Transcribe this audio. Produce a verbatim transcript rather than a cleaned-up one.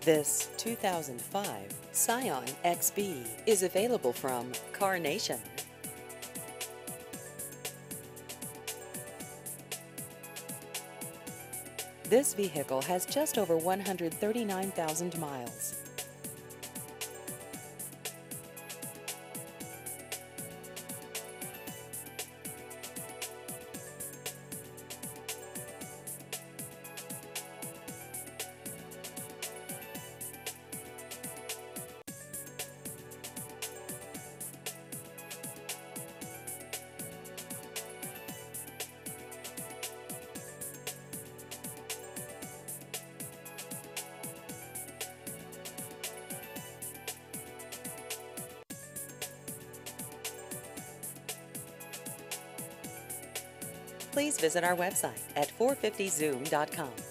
This two thousand five Scion X B is available from Car Nation. This vehicle has just over one hundred thirty-nine thousand miles. Please visit our website at four fifty zoom dot com.